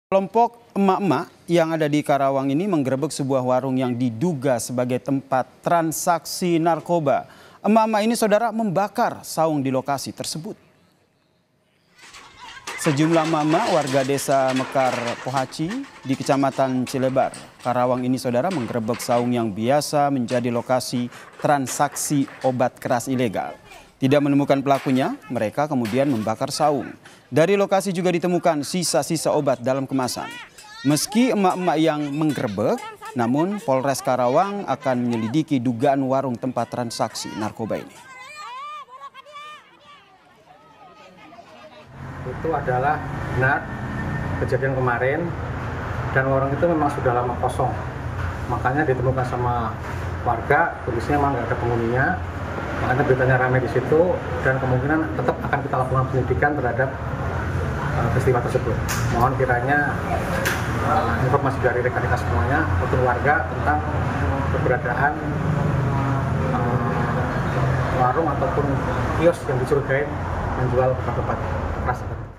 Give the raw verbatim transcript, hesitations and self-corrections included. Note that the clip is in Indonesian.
Kelompok emak-emak yang ada di Karawang ini menggerebek sebuah warung yang diduga sebagai tempat transaksi narkoba. Emak-emak ini, saudara, membakar saung di lokasi tersebut. Sejumlah emak-emak warga desa Mekar Pohaci di Kecamatan Cilebar, Karawang ini, saudara, menggerebek saung yang biasa menjadi lokasi transaksi obat keras ilegal. Tidak menemukan pelakunya, mereka kemudian membakar saung. Dari lokasi juga ditemukan sisa-sisa obat dalam kemasan. Meski emak-emak yang menggerebek, namun Polres Karawang akan menyelidiki dugaan warung tempat transaksi narkoba ini. Itu adalah benar kejadian kemarin, dan warung itu memang sudah lama kosong. Makanya ditemukan sama warga, kondisinya memang nggak ada penghuninya. Makanya beritanya ramai di situ, dan kemungkinan tetap akan kita lakukan penyelidikan terhadap uh, peristiwa tersebut. Mohon kiranya uh, informasi dari rekan-rekan semuanya untuk warga tentang keberadaan uh, warung ataupun kios yang dicurigai menjual obat-obat keras.